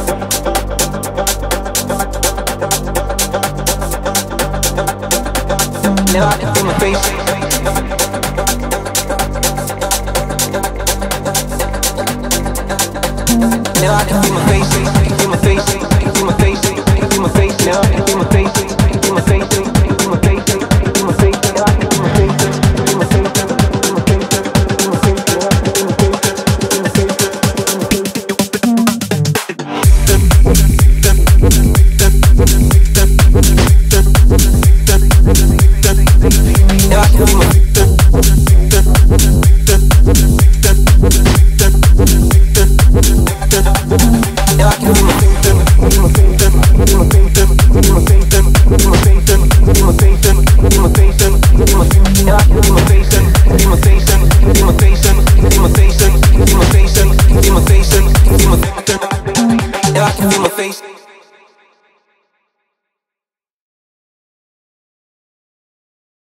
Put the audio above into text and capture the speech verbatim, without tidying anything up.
Now I can feel my face. Now I can feel my face, feel my face, feel my face, feel my face. Now I can feel my face, feel my face, feel my face, feel my face. Now I can feel my face, feel my face, feel my face, feel my face. Now I can feel my face, feel my face, now I can feel my Now I can feel my face.